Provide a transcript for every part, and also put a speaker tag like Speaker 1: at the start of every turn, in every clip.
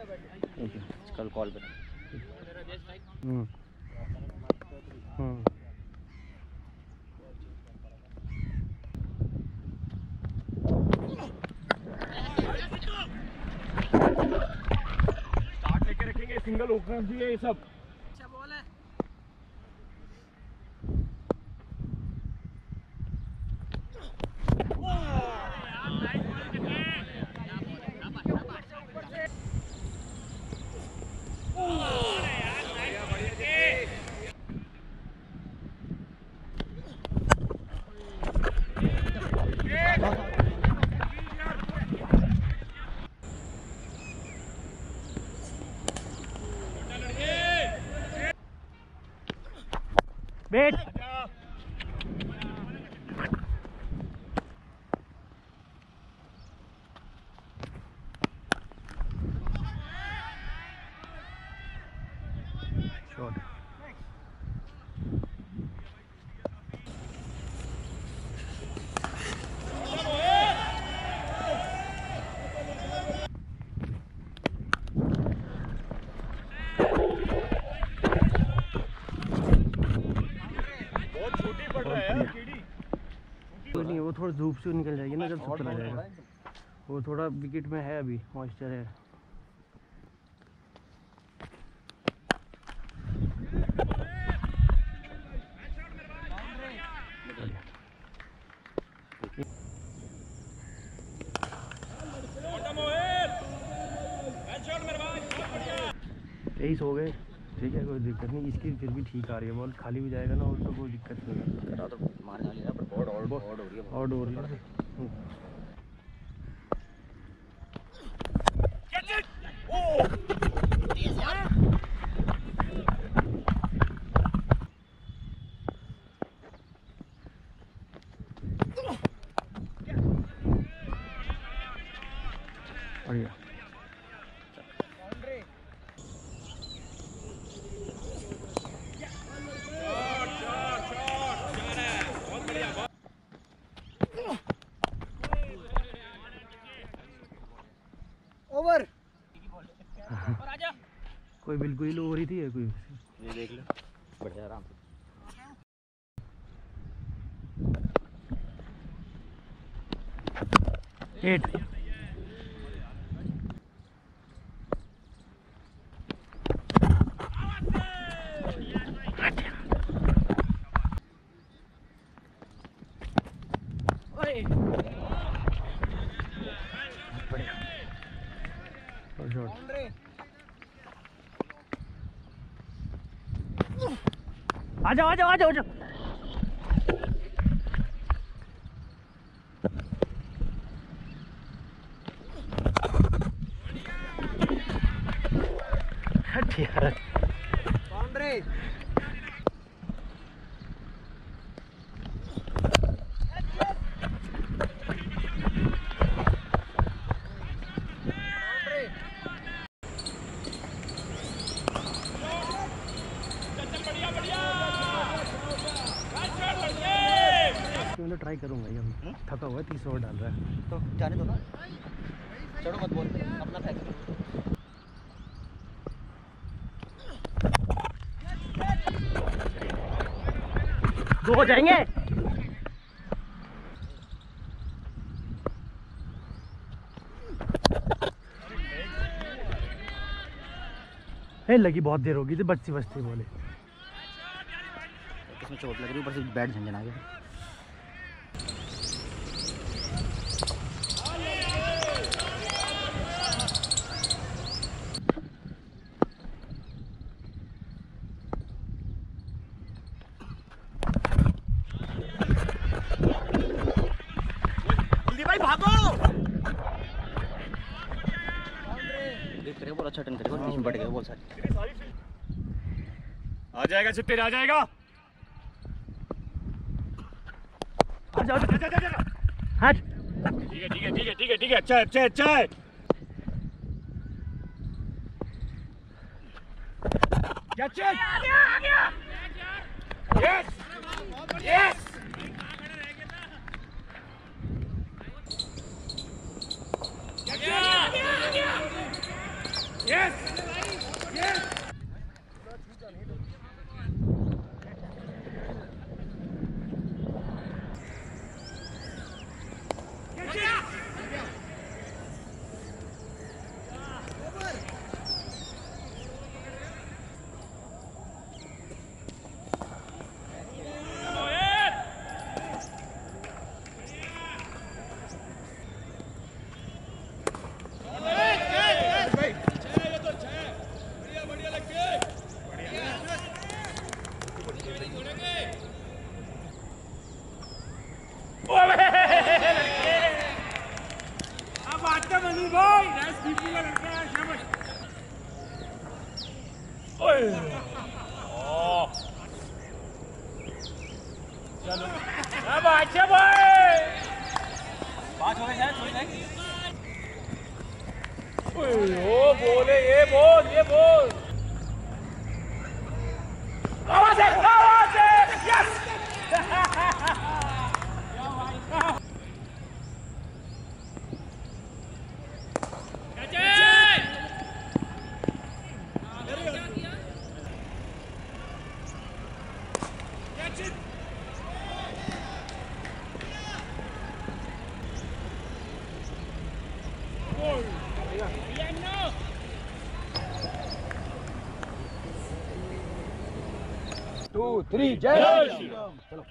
Speaker 1: कल कॉल पे।
Speaker 2: स्टार्ट लेके रखेंगे, सिंगल ओपनर दिए ये सब।
Speaker 3: अच्छा बॉल है।
Speaker 2: बैठ शॉट। नहीं, वो थोड़ा धूप से निकल जाएगी ना जब सब चला जाएगा। वो थोड़ा विकेट में है, अभी मॉइस्चर है। तेईस हो गए, ठीक है, कोई दिक्कत नहीं। इसकी फिर भी ठीक आ रही है बॉल, खाली भी जाएगा ना और तो कोई दिक्कत नहीं है।
Speaker 1: तो मार डाली ना, पर बहुत आउट हो रही है,
Speaker 2: आउट हो रही है। बढ़िया।
Speaker 3: ओवर।
Speaker 2: कोई बिल्कुल ही लो हो रही थी, कोई
Speaker 1: ये देख लो, बढ़िया आराम से।
Speaker 2: 8 आ जाओ आ जाओ आ जाओ आ जाओ।
Speaker 3: बाउंड्री।
Speaker 2: मैं ट्राई करूंगा ये, थका हुआ है, 30 ओवर डाल रहा है
Speaker 1: तो जाने दो ना, चढ़ो मत बोल, अपना फेंक।
Speaker 2: दो हो जाएंगे। लगी बहुत देर होगी थी, बच्ची बचती बोले।
Speaker 1: इसमें चोट लग रही, ऊपर से बैट झंझना गया।
Speaker 2: भाई भागो।
Speaker 1: देख रहे हो, बहुत अच्छा टर्न करेगा, बीच में बढ़ गया बहुत सारी।
Speaker 2: आ जाएगा चित्ते, आ जाएगा। आ जाओ, हट। ठीक है ठीक है ठीक है ठीक है ठीक है, अच्छा अच्छा अच्छा है। Catch it! Yes! Yes! Yes!
Speaker 4: ओ बोले ये बोल आवाज है यस
Speaker 2: टू थ्री जय श्री राम। चलो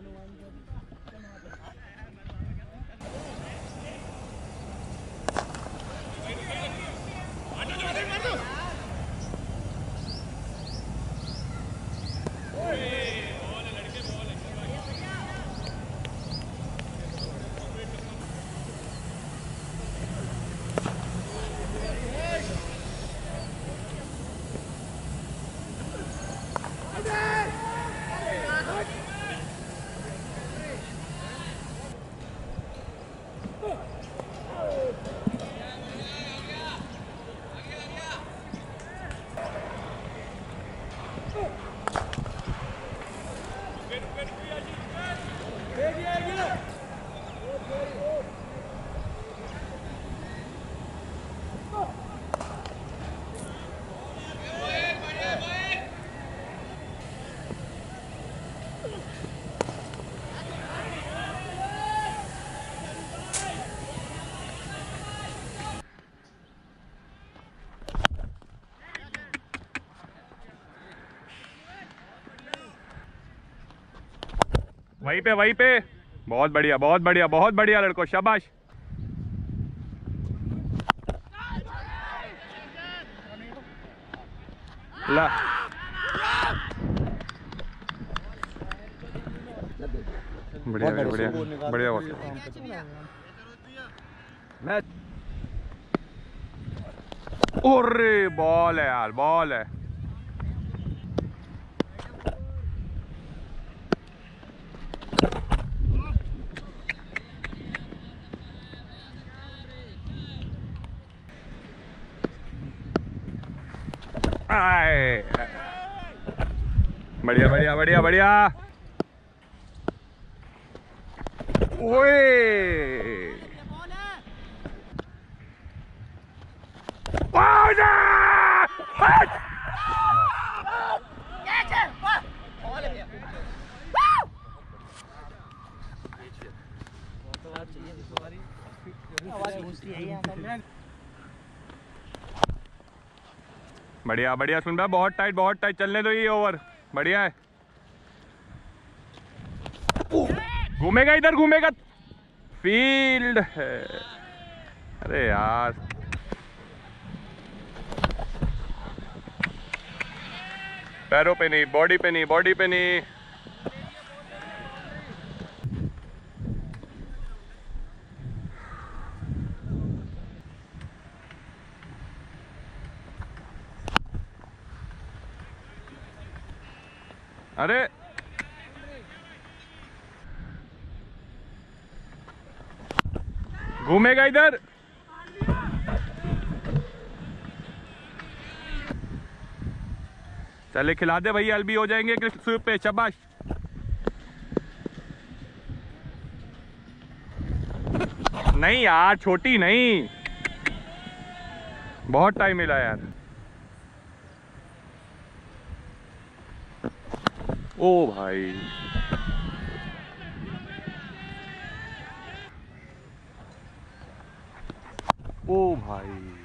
Speaker 4: वहीं पे बहुत बढ़िया लड़को शाबाश ला बढ़िया
Speaker 2: मैं
Speaker 4: अरे बॉल है यार बॉल है बढ़िया ओए बढ़िया सुन भाई बहुत टाइट चलने दो ये ओवर बढ़िया है घूमेगा फील्ड है अरे यार पैरों पे नहीं बॉडी पे नहीं अरे घूमेगा इधर चले खिला दे भैया एलबी हो जाएंगे स्वीप पे शाबाश नहीं यार छोटी नहीं बहुत टाइम मिला यार ओ भाई ओ भाई